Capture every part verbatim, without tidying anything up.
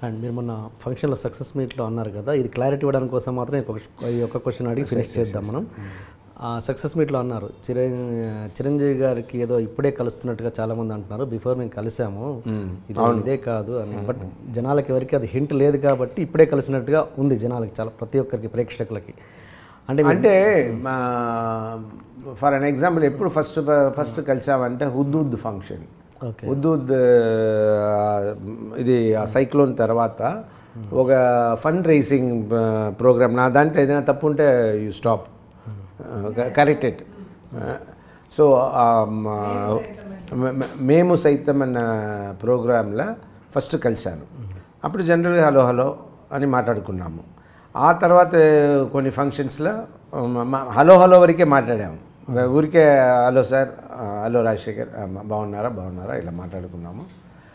And మీరు మొన్న ఫంక్షన్లో సక్సెస్ మీట్లో అన్నారు కదా, ఇది క్లారిటీ ఇవ్వడానికి కోసం మాత్రం ఈ ఒక క్వశ్చన్ అడిగి ఫినిష్ చేద్దాం మనం. సక్సెస్ మీట్లో అన్నారు చిరం చిరంజీవి గారికి ఏదో ఇప్పుడే కలుస్తున్నట్టుగా చాలామంది అంటున్నారు, బిఫోర్ మేము కలిసాము ఇది ఇదే కాదు అని. బట్ జనాలకి ఎవరికి అది హింట్ లేదు కాబట్టి ఇప్పుడే కలిసినట్టుగా ఉంది జనాలకి, చాలా ప్రతి ఒక్కరికి ప్రేక్షకులకి. అంటే అంటే ఫర్ అన్ ఎగ్జాంపుల్ ఎప్పుడు ఫస్ట్ ఫస్ట్ కలిసామంటే హుద్దూద్ ఫంక్షన్, హుద్దూద్ ఇది సైక్లోన్ తర్వాత ఒక ఫండ్ రైజింగ్ ప్రోగ్రామ్. నా దాంట్లో ఏదైనా తప్పు ఉంటే యూ స్టాప్ కరెక్టెడ్. సో మేము సైతం అన్న ప్రోగ్రాంలో ఫస్ట్ కలిశాను. అప్పుడు జనరల్గా హలో హలో అని మాట్లాడుకున్నాము. ఆ తర్వాత కొన్ని ఫంక్షన్స్లో హలో హలో వరకే మాట్లాడాము, ఊరికే హలో సార్, హలో రాజశేఖర్, బాగున్నారా బాగున్నారా ఇలా మాట్లాడుకున్నాము.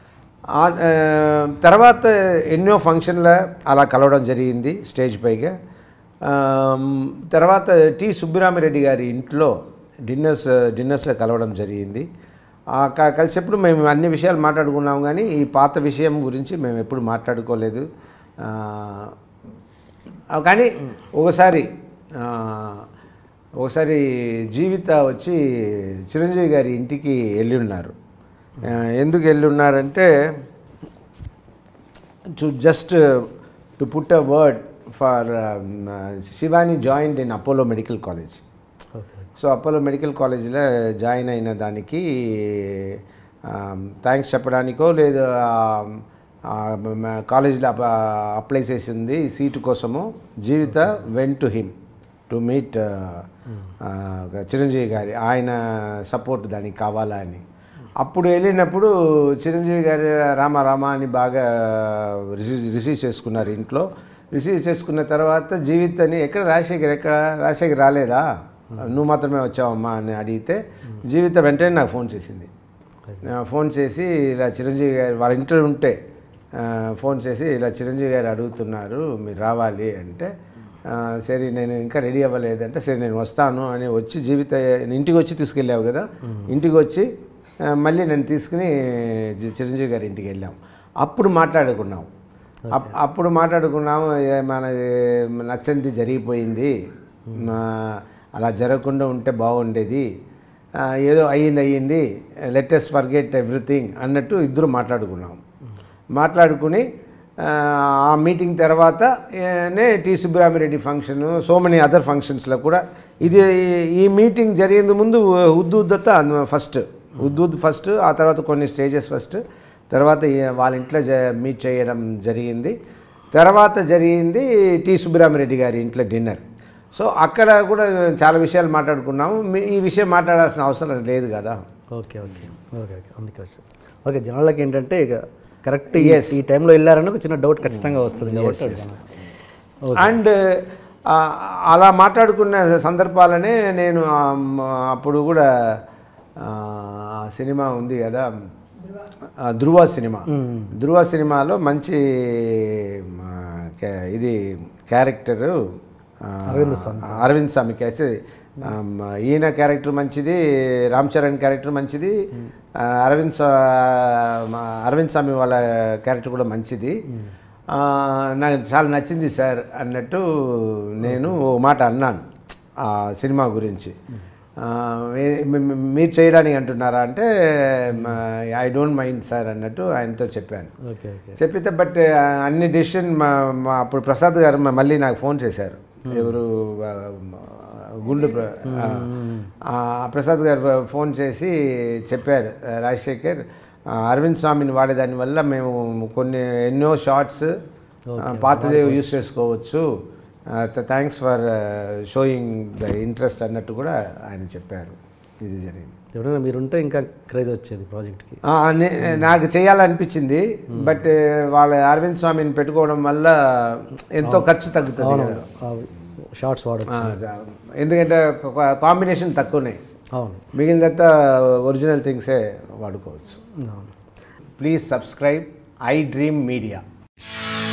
తర్వాత ఎన్నో ఫంక్షన్ల అలా కలవడం జరిగింది స్టేజ్ పైగా. తర్వాత టి సుబ్బరామిరెడ్డి గారి ఇంట్లో డిన్నర్స్ డిన్నర్స్లో కలవడం జరిగింది. కలిసేప్పుడు మేము అన్ని విషయాలు మాట్లాడుకున్నాము, కానీ ఈ పాత విషయం గురించి మేము ఎప్పుడు మాట్లాడుకోలేదు. కానీ ఒకసారి ఒకసారి జీవిత వచ్చి చిరంజీవి గారి ఇంటికి వెళ్ళి ఉన్నారు. ఎందుకు వెళ్ళి ఉన్నారంటే to just to put a word for Shivani joined in Apollo medical college. So Apollo medical కాలేజ్లో జాయిన్ అయిన దానికి థ్యాంక్స్ చెప్పడానికో లేదు కాలేజ్లో అప్లై చేసింది సీటు కోసము. Jeevitha went to him to meet Chiranjeevi గారి, ఆయన సపోర్ట్ దానికి కావాలా అని. అప్పుడు వెళ్ళినప్పుడు చిరంజీవి గారి రామ రామ అని బాగా రిసీవ్ రిసీవ్ చేసుకున్నారు ఇంట్లో. రిసీవ్ చేసుకున్న తర్వాత జీవితని ఎక్కడ రాజశేఖర్ ఎక్కడ రాజశేఖర్ రాలేదా, నువ్వు మాత్రమే వచ్చావమ్మా అని అడిగితే జీవిత వెంటనే నాకు ఫోన్ చేసింది. ఫోన్ చేసి ఇలా చిరంజీవి గారు వాళ్ళ ఇంట్లో ఉంటే ఫోన్ చేసి ఇలా చిరంజీవి గారు అడుగుతున్నారు మీరు రావాలి అంటే, సరే నేను ఇంకా రెడీ అవ్వలేదంటే సరే నేను వస్తాను అని వచ్చి జీవిత ఇంటికి వచ్చి తీసుకెళ్ళావు కదా, ఇంటికి వచ్చి మళ్ళీ నేను తీసుకుని చిరంజీవి గారి ఇంటికి వెళ్ళాం. అప్పుడు మాట్లాడుకున్నాం అప్పుడు మాట్లాడుకున్నాము మన నచ్చంది జరిగిపోయింది, అలా జరగకుండా ఉంటే బాగుండేది, ఏదో అయ్యింది అయ్యింది లెట్ us ఫర్గెట్ ఎవ్రీథింగ్ అన్నట్టు ఇద్దరు మాట్లాడుకున్నాం. మాట్లాడుకుని ఆ మీటింగ్ తర్వాత నే T Subbarami Reddy function, so many other ఫంక్షన్స్లో కూడా ఇది ఈ మీటింగ్ జరిగే ముందు హుద్దూద్ ఫస్ట్ హుద్దూద్ ఫస్ట్ ఆ తర్వాత కొన్ని స్టేజెస్ ఫస్ట్, తర్వాత వాళ్ళ ఇంట్లో మీట్ చేయడం జరిగింది. తర్వాత జరిగింది టి సుబ్బరామిరెడ్డి గారి ఇంట్లో డిన్నర్. సో అక్కడ కూడా చాలా విషయాలు మాట్లాడుకున్నాము. ఈ విషయం మాట్లాడాల్సిన అవసరం లేదు కదా. ఓకే ఓకే ఓకే ఓకే అందుకే వచ్చి ఓకే జనాలకి ఏంటంటే ఇక కరెక్ట్ ఈ టైంలో వెళ్ళారని ఒక చిన్న డౌట్ ఖచ్చితంగా వస్తుంది. అండ్ అలా మాట్లాడుకున్న సందర్భాలనే నేను అప్పుడు కూడా సినిమా ఉంది కదా ధృవ సినిమా, ధృవ సినిమాలో మంచి ఇది క్యారెక్టరు అరవింద్ స్వామి క్యారెక్టర్, ఈయన క్యారెక్టర్ మంచిది, రామ్ చరణ్ క్యారెక్టర్ మంచిది, అరవింద్ అరవింద్ స్వామి వాళ్ళ క్యారెక్టర్ కూడా మంచిది, నాకు చాలా నచ్చింది సార్ అన్నట్టు నేను ఓ మాట అన్నాను ఆ సినిమా గురించి. మీరు చేయడానికి అంటున్నారా అంటే ఐ డోంట్ మైండ్ సార్ అన్నట్టు ఆయనతో చెప్పాను. చెప్పితే బట్ అన్ని డెసిషన్ మా అప్పుడు ప్రసాద్ గారు మళ్ళీ నాకు ఫోన్ చేశారు, ఎవరు గుండు ప్రసాద్ గారు ఫోన్ చేసి చెప్పారు, రాజశేఖర్ అరవింద్ స్వామిని వాడేదాని వల్ల మేము కొన్ని ఎన్నో షార్ట్స్ పాతదే యూస్ చేసుకోవచ్చు, thanks for showing the interest అన్నట్టు కూడా ఆయన చెప్పారు. ఇది జరిగింది. ఎవరైనా మీరుంటే ఇంకా క్రేజ్ వచ్చేది ప్రాజెక్ట్కి. నాకు చేయాలనిపించింది, బట్ వాళ్ళ అరవింద్ స్వామిని పెట్టుకోవడం వల్ల ఎంతో ఖర్చు తగ్గుతుంది కదా, షార్ట్స్ వాడచ్చు, ఎందుకంటే కాంబినేషన్ తక్కువనే, మిగిలినంతా ఒరిజినల్ థింగ్సే వాడుకోవచ్చు. Please subscribe iDream media.